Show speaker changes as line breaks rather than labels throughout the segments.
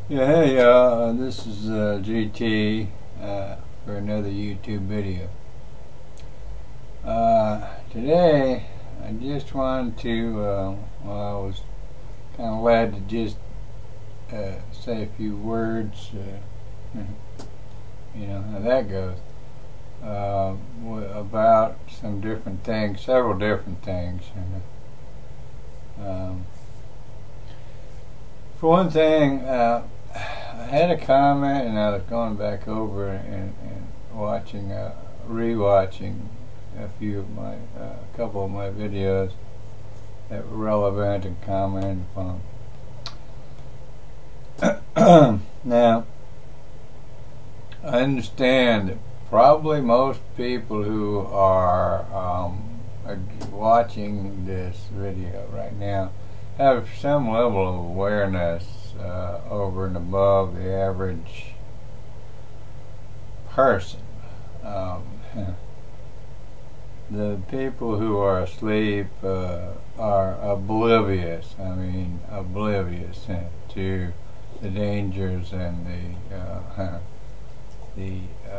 Yeah, hey y'all, this is GT for another YouTube video. Today I just wanted to, I was kind of glad to just say a few words, you know how that goes, about some different things, several different things. For one thing, I had a comment, and I was going back over and watching, rewatching a few of my, couple of my videos that were relevant and commented upon. Now, I understand that probably most people who are watching this video right now have some level of awareness over and above the average person. The people who are asleep are oblivious, oblivious to the dangers and the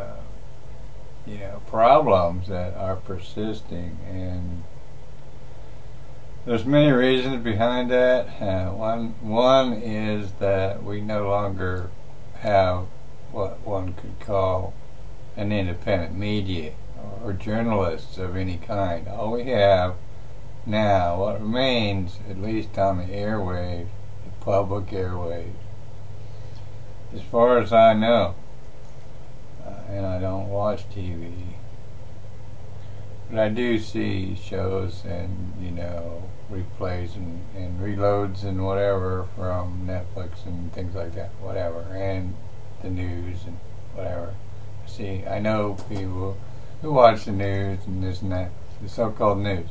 problems that are persisting, and there's many reasons behind that. One is that we no longer have what one could call an independent media or journalists of any kind. All we have now, what remains, at least on the airwaves, the public airwaves, as far as I know, and I don't watch TV, but I do see shows and replays and reloads and whatever from Netflix and things like that, whatever, and the news and whatever. See, I know people who watch the news and this and that, the so-called news.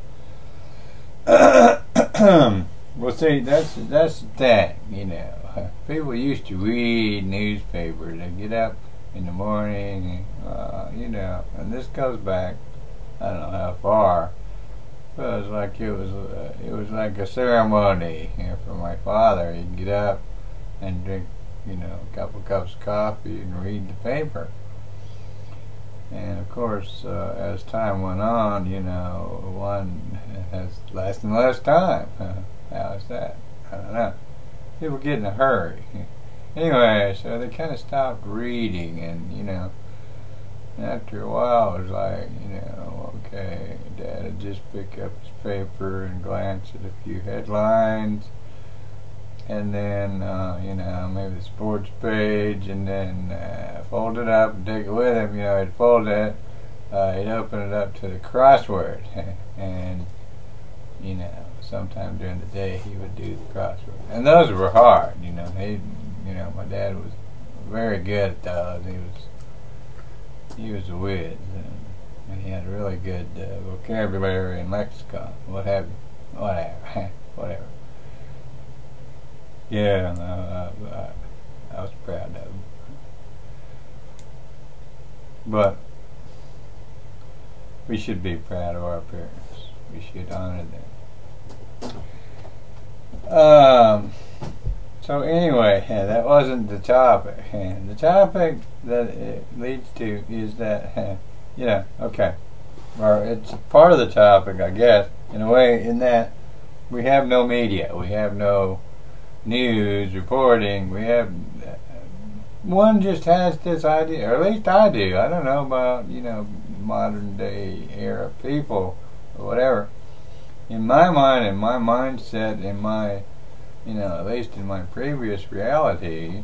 Well, see, that's the thing, People used to read newspapers. They get up in the morning, and this goes back, I don't know how far, but it was like a ceremony for my father. He'd get up and drink, a couple cups of coffee and read the paper. And of course, as time went on, one has less and less time. How is that? I don't know. People get in a hurry. Anyway, so they kind of stopped reading, and after a while it was like, okay, Dad would just pick up his paper and glance at a few headlines, and then maybe the sports page, and then fold it up and take it with him. He'd fold it, he'd open it up to the crossword, and sometime during the day he would do the crossword, and those were hard. My dad was very good at those. He was a whiz, and he had a really good vocabulary and lexicon, what have you, whatever. Yeah, I was proud of him. But we should be proud of our parents. We should honor them. So anyway, that wasn't the topic. And the topic that it leads to is that, okay, or it's part of the topic, I guess, in a way, in that we have no media, we have no news reporting, we have, one just has this idea, or at least I do. I don't know about, modern day era people, or whatever. In my mind, in my mindset, in my, at least in my previous reality,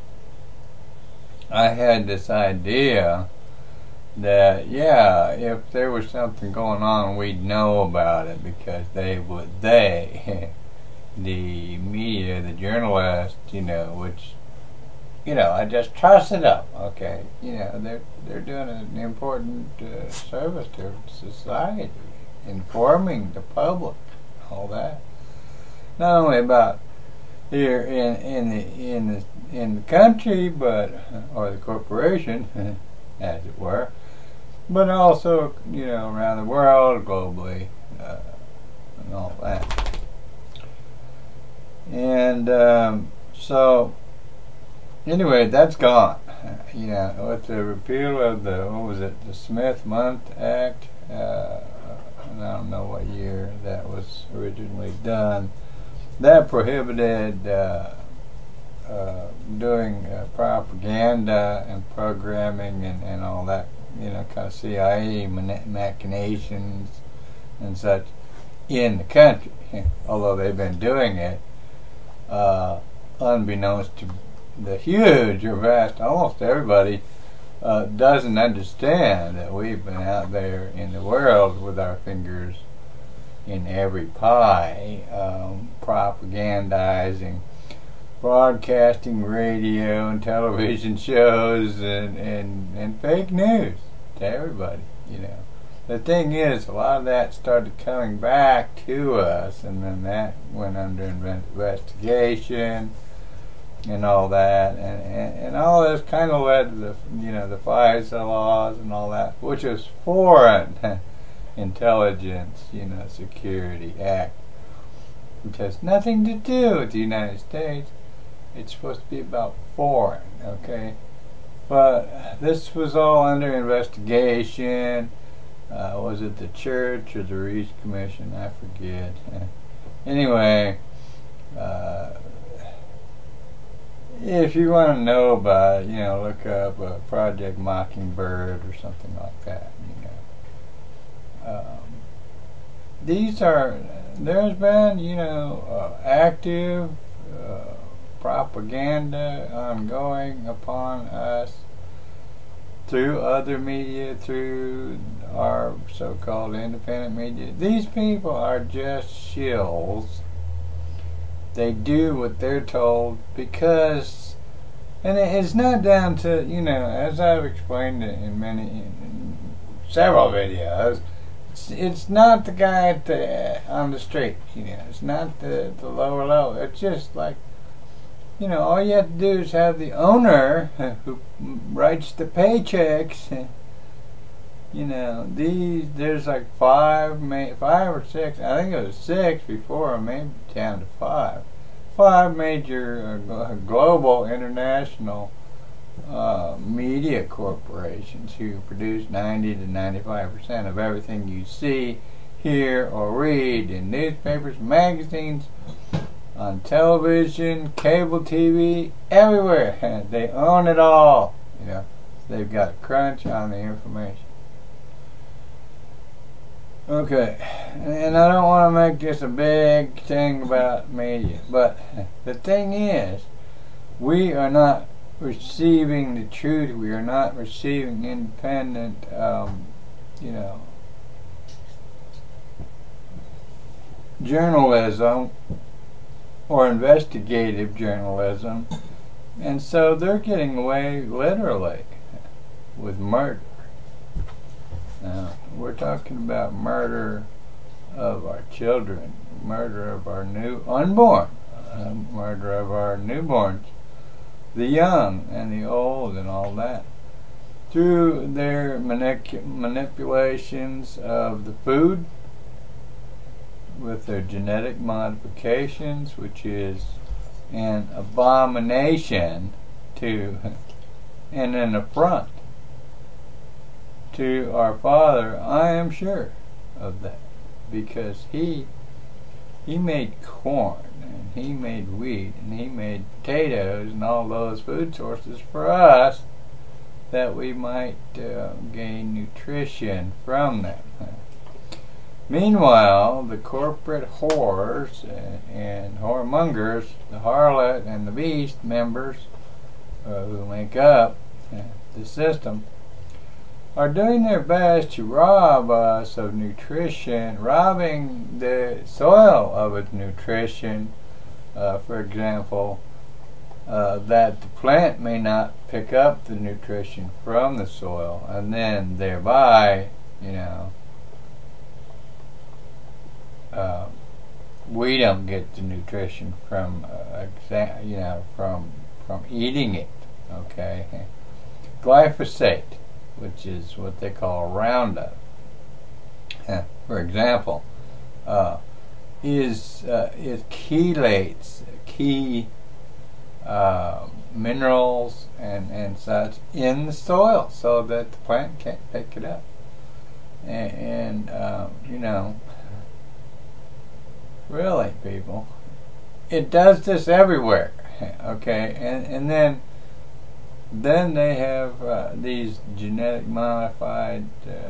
I had this idea that, if there was something going on, we'd know about it, because the media, the journalists, which, I just toss it up, okay, they're doing an important service to society, informing the public, all that. Not only about here in the country, but or the corporation, as it were, but also around the world, globally, and all that. And so Anyway, that's gone. You know, with the repeal of the, what was it, the Smith-Mundt Act, and I don't know what year that was originally done, that prohibited doing propaganda and programming and all that, you know, kind of CIA machinations and such in the country, although they've been doing it unbeknownst to the huge or vast, almost everybody doesn't understand that we've been out there in the world with our fingers in every pie, propagandizing, broadcasting radio and television shows and fake news to everybody, you know. The thing is, a lot of that started coming back to us, and then that went under investigation and all that, and all this kind of led to the, you know, the FISA laws and all that, which is foreign intelligence, you know, security act, which has nothing to do with the United States. It's supposed to be about foreign, okay? But this was all under investigation. Was it the church or the Reach Commission? I forget. Anyway, if you want to know about it, you know, look up Project Mockingbird or something like that, you know. There's been, you know, active propaganda ongoing upon us through other media, through our so-called independent media. These people are just shills. They do what they're told because, and it's not down to, you know, as I've explained it in several videos, it's not the guy on the street, you know, it's not the lower level. It's just like, you know, all you have to do is have the owner who writes the paychecks. You know, there's like five or six, I think it was 6 before, or maybe down to 5. 5 major global international media corporations who produce 90 to 95% of everything you see, hear, or read in newspapers, magazines, on television, cable TV, everywhere. They own it all. You know, they've got a crunch on the information. Okay, and I don't want to make this a big thing about media, but the thing is, we are not receiving the truth. We are not receiving independent, you know, journalism or investigative journalism, and so they're getting away literally with murder. Now, we're talking about murder of our children, murder of our new unborn, murder of our newborns, the young and the old and all that, through their manipulations of the food with their genetic modifications, which is an abomination to and an affront to our Father. I am sure of that, because he made corn and he made wheat and he made potatoes and all those food sources for us that we might gain nutrition from them. Meanwhile, the corporate whores and whoremongers, the harlot and the beast members who make up the system, are doing their best to rob us of nutrition, robbing the soil of its nutrition, for example, that the plant may not pick up the nutrition from the soil, and then thereby, you know, we don't get the nutrition from, you know, from eating it. Okay, glyphosate, which is what they call Roundup, for example, is chelates, minerals and such in the soil so that the plant can't pick it up. And you know, really, people, it does this everywhere. Okay, and then they have these genetic modified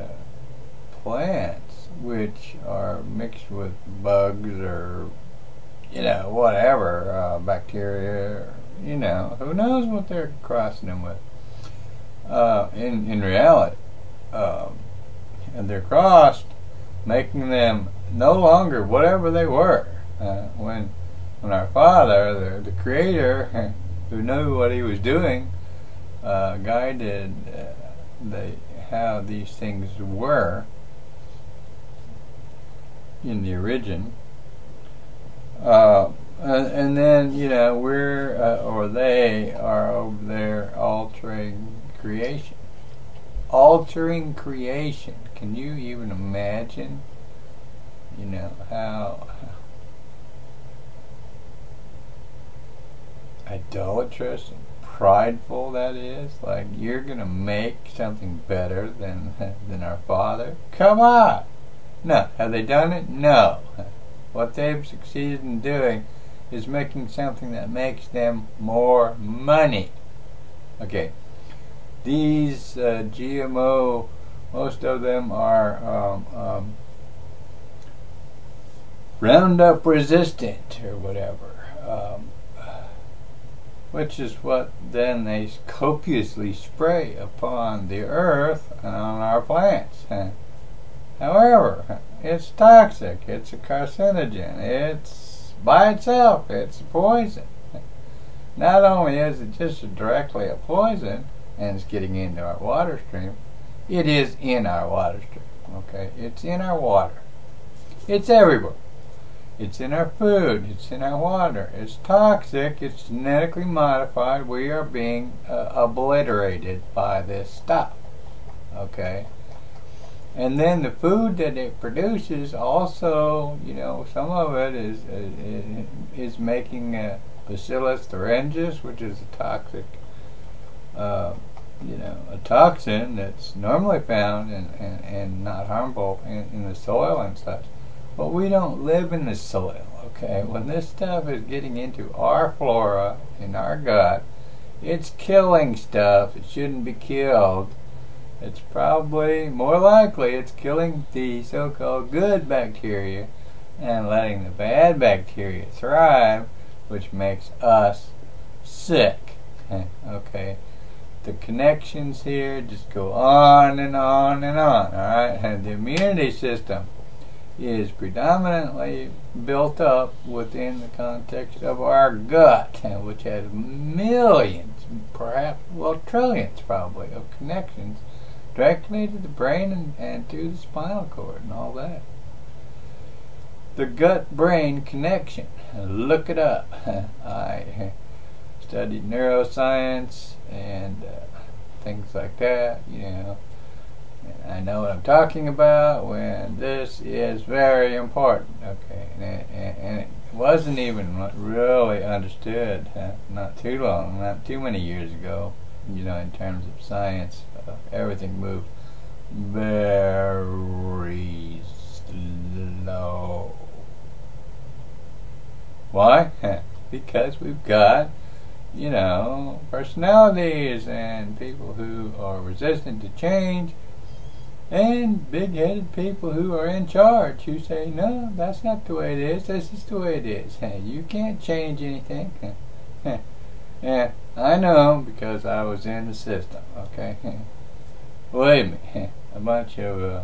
plants which are mixed with bugs or, you know, whatever, bacteria, or, you know, who knows what they're crossing them with. In reality, and they're crossed, making them no longer whatever they were. When our Father, the Creator, who knew what He was doing, guided how these things were in the origin, and then, you know, we're or they are over there altering creation. Altering creation. Can you even imagine, you know, how idolatrous and prideful that is? Like, you're gonna make something better than our Father? Come on! No. Have they done it? No. What they've succeeded in doing is making something that makes them more money. Okay. These GMO, most of them are Roundup resistant or whatever, which is what then they copiously spray upon the earth and on our plants. However, it's toxic, it's a carcinogen, it's by itself, it's a poison. Not only is it just directly a poison, and it's getting into our water stream, it is in our water stream, okay? It's in our water. It's everywhere. It's in our food, it's in our water. It's toxic, it's genetically modified. We are being obliterated by this stuff, okay? And then the food that it produces also, you know, some of it is making Bacillus thuringiensis, which is a toxic, you know, a toxin that's normally found and not harmful in the soil and such. But we don't live in the soil, okay? When this stuff is getting into our flora, in our gut, it's killing stuff. It shouldn't be killed. It's probably, more likely, it's killing the so-called good bacteria and letting the bad bacteria thrive, which makes us sick. Okay? The connections here just go on and on and on, alright? And the immunity system is predominantly built up within the context of our gut, which has millions, perhaps, well, trillions probably, of connections directly to the brain and to the spinal cord and all that. The gut-brain connection. Look it up. I studied neuroscience and things like that, you know. I know what I'm talking about when this is very important, okay? And it wasn't even really understood not too long, not too many years ago, you know, in terms of science. Everything moved very slow. Why? Because we've got, you know, personalities and people who are resistant to change, and big-headed people who are in charge who say, no, that's not the way it is, this is the way it is. You can't change anything. Yeah, I know, because I was in the system, okay? Believe me, a bunch of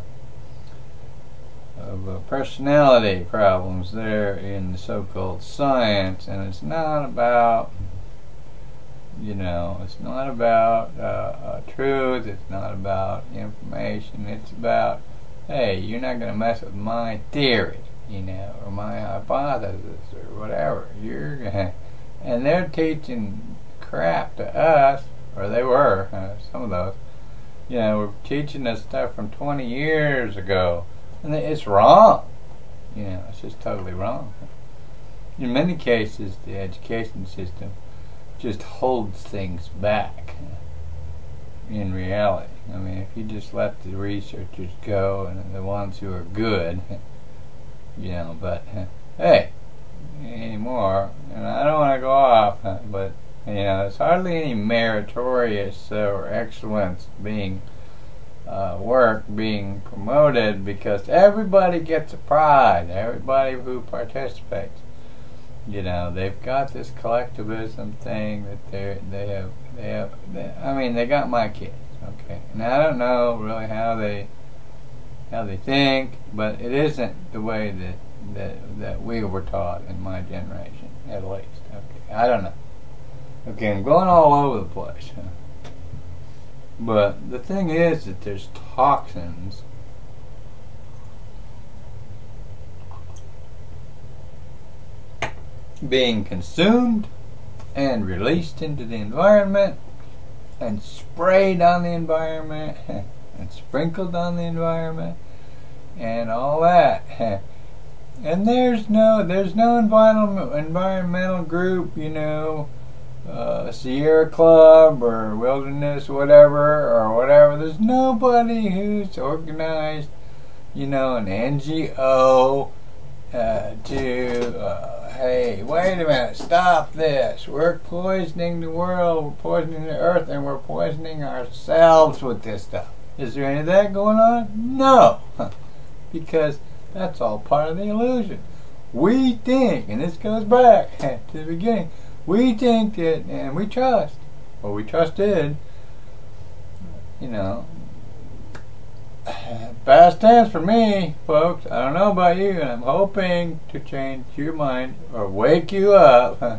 personality problems there in the so-called science, and it's not about, you know, it's not about truth, it's not about information, it's about, hey, you're not going to mess with my theory, you know, or my hypothesis, or whatever. You're gonna, and they're teaching crap to us, or they were, some of those, you know, were teaching us stuff from 20 years ago, and it's wrong, you know, it's just totally wrong. In many cases, the education system just holds things back in reality. I mean, if you just let the researchers go and the ones who are good, you know, but hey, anymore, and I don't want to go off, but you know, there's hardly any meritorious or excellence being work being promoted, because everybody gets a prize, everybody who participates. You know, they've got this collectivism thing that I mean, they got my kids, okay, and I don't know really how they think, but it isn't the way that we were taught in my generation, at least. Okay, I don't know. Okay, I'm going all over the place. But the thing is that there's toxins being consumed and released into the environment and sprayed on the environment and sprinkled on the environment and all that. And there's no environmental group, you know, Sierra Club or Wilderness whatever. There's nobody who's organized, you know, an NGO to hey, wait a minute, stop this. We're poisoning the world, we're poisoning the earth, and we're poisoning ourselves with this stuff. Is there any of that going on? No. Because that's all part of the illusion. We think, and this goes back to the beginning, we think that, and we trust, or we trusted, you know, past tense for me, folks. I don't know about you, and I'm hoping to change your mind or wake you up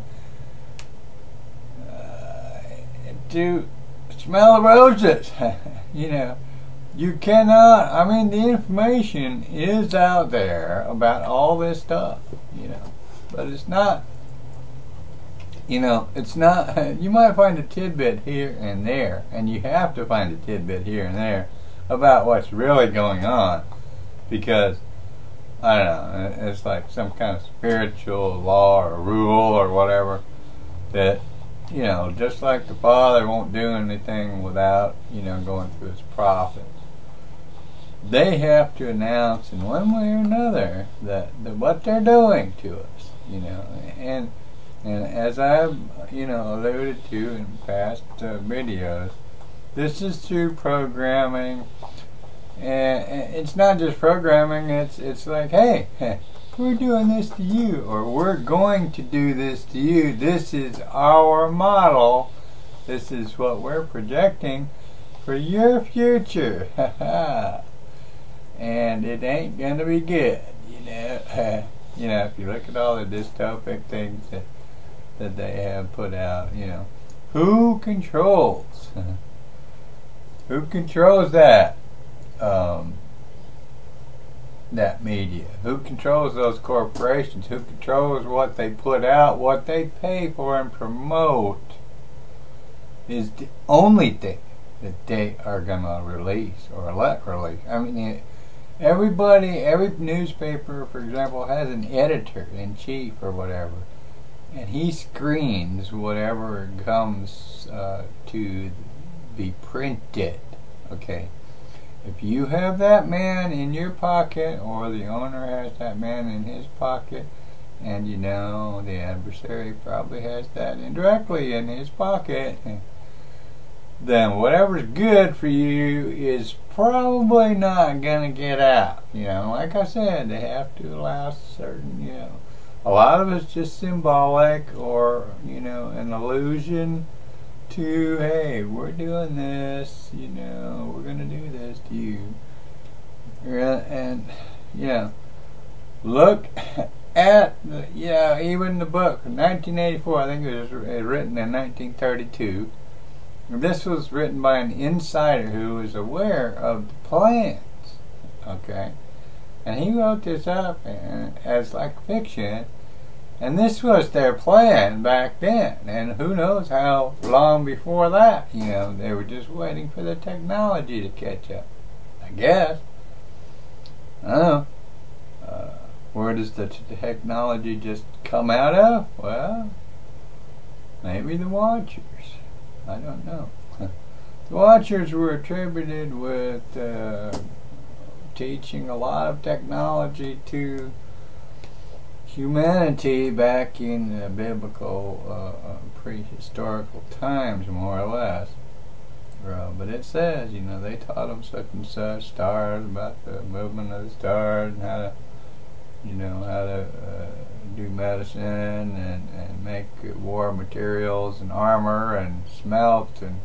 to smell the roses. You know, you cannot, I mean, the information is out there about all this stuff, you know, but it's not, you know, it's not, you might find a tidbit here and there, and you have to find a tidbit here and there about what's really going on, because, I don't know, it's like some kind of spiritual law or rule or whatever, that, you know, just like the Father won't do anything without, you know, going through his prophets. They have to announce in one way or another that what they're doing to us, you know, and as I've, you know, alluded to in past videos, this is through programming, and it's not just programming. It's like, hey, we're doing this to you, or we're going to do this to you. This is our model. This is what we're projecting for your future. And it ain't gonna be good, you know. You know, if you look at all the dystopic things that they have put out, you know, who controls? Who controls that? That media? Who controls those corporations? Who controls what they put out, what they pay for and promote? Is the only thing that they are gonna release or let release. I mean, everybody, every newspaper, for example, has an editor-in-chief or whatever, and he screens whatever comes to be printed. Okay, if you have that man in your pocket, or the owner has that man in his pocket, and you know the adversary probably has that indirectly in his pocket, then whatever's good for you is probably not gonna get out. You know, like I said, they have to allow certain, you know, a lot of it's just symbolic, or, you know, an allusion to, hey, we're doing this, you know, we're gonna do this to you. And, you know, look at the, you know, even the book, 1984, I think it was written in 1932. This was written by an insider who was aware of the plans, okay? And he wrote this up as like fiction, and this was their plan back then. And who knows how long before that, you know, they were just waiting for the technology to catch up, I guess. I don't know. Where does the technology just come out of? Well, Maybe the Watchers. I don't know. The Watchers were attributed with teaching a lot of technology to humanity back in biblical prehistorical times, more or less. But it says, you know, they taught them such and such stars, about the movement of the stars, and how to, you know, how to do medicine and make war materials and armor and smelt and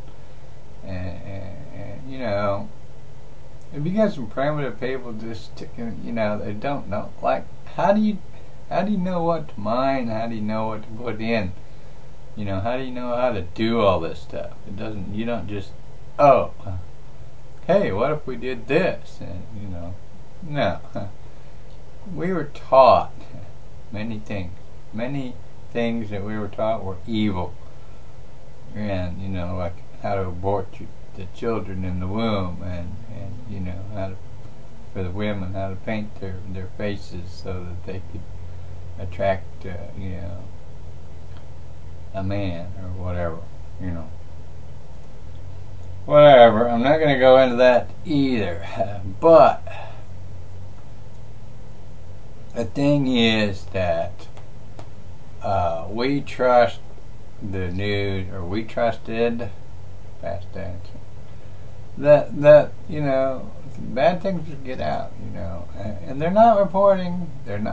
you know, if you got some primitive people just, you know, they don't know, like, how do you know what to mine? How do you know what to put in? You know, how do you know how to do all this stuff? It doesn't, you don't just, oh, hey, what if we did this? And, you know, no. We were taught many things. Many things that we were taught were evil. And, you know, like how to abort the children in the womb, and you know, how to, for the women, how to paint their faces so that they could attract, you know, a man or whatever, you know. Whatever, I'm not going to go into that either. But the thing is that we trust the news, or we trusted, past tense, that you know, bad things would get out, you know, and they're not reporting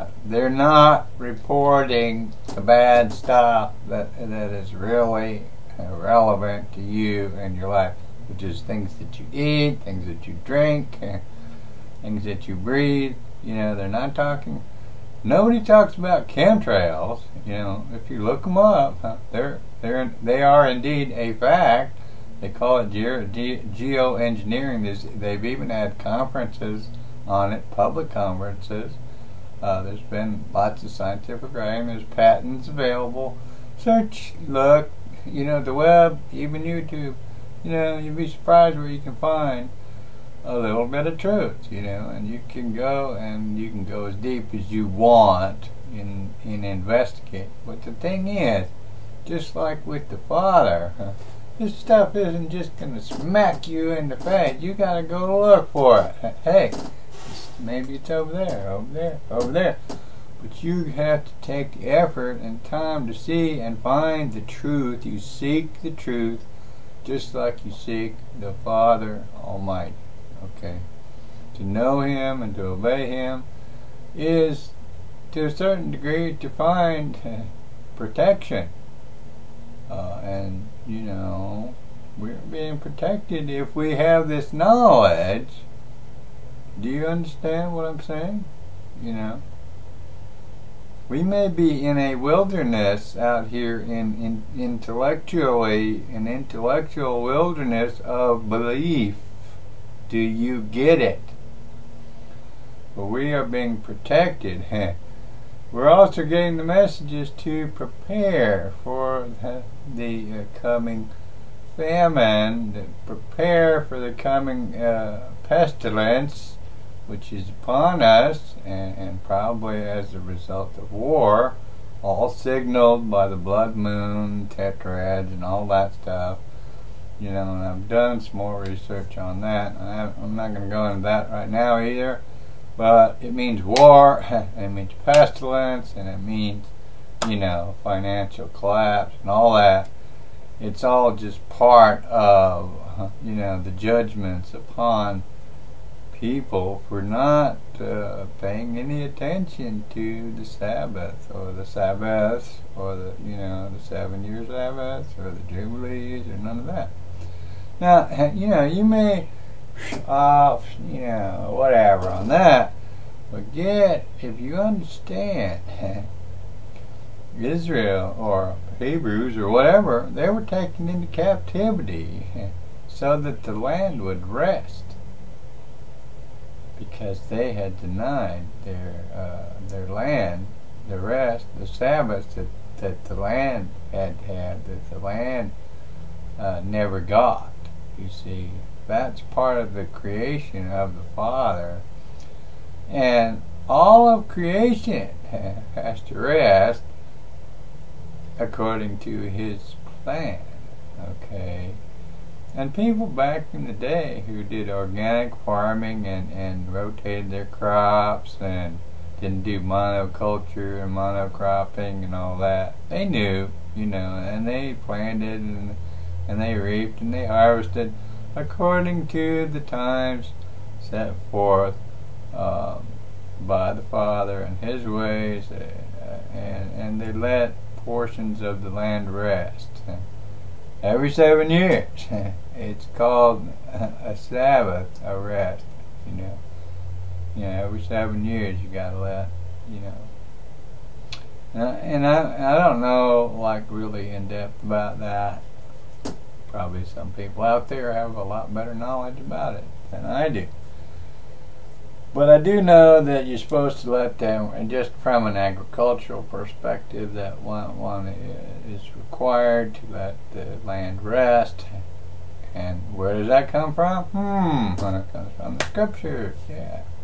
the bad stuff that is really relevant to you and your life, which is things that you eat, things that you drink, things that you breathe. You know, they're not talking. Nobody talks about chemtrails. You know, if you look them up, they are indeed a fact. They call it geoengineering. They've even had conferences on it, public conferences. There's been lots of scientific writing. There's patents available. Search, look, you know, the web, even YouTube. You know, you'd be surprised where you can find a little bit of truth, you know, and you can go as deep as you want in investigate. But the thing is, just like with the Father, this stuff isn't just going to smack you in the face. You got to go to look for it. Hey, maybe it's over there, over there, over there. But you have to take the effort and time to see and find the truth. You seek the truth just like you seek the Father Almighty. Okay? To know Him and to obey Him is, to a certain degree, to find protection. And, you know, we're being protected if we have this knowledge. Do you understand what I'm saying? You know, we may be in a wilderness out here in intellectually, an intellectual wilderness of belief. Do you get it? But we are being protected. We're also getting the messages to prepare for the coming famine, to prepare for the coming pestilence, which is upon us, and probably as a result of war, all signaled by the blood moon, tetrads, and all that stuff. You know, and I've done some more research on that. I'm not going to go into that right now either. But it means war, it means pestilence, and it means, you know, financial collapse and all that. It's all just part of, you know, the judgments upon people for not paying any attention to the Sabbath, or the Sabbaths, or the, you know, the 7-year Sabbaths, or the Jubilees, or none of that. Now, you know, you may off, you know, whatever on that, but if you understand Israel or Hebrews or whatever, they were taken into captivity so that the land would rest, because they had denied their land, the rest, the Sabbath that the land had, that the land never got. You see, that's part of the creation of the Father, and all of creation has to rest according to His land. Okay. And people back in the day who did organic farming and rotated their crops and didn't do monoculture and monocropping and all that, they knew, you know, and they planted and they reaped and they harvested according to the times set forth by the Father and His ways, and they let portions of the land rest. Every 7 years. It's called a Sabbath, a rest, you know. You know, every 7 years you gotta let, you know. And I don't know, like, really in depth about that. Probably some people out there have a lot better knowledge about it than I do. But I do know that you're supposed to let them, and just from an agricultural perspective, that one is required to let the land rest. And where does that come from? It comes from the scriptures, yeah.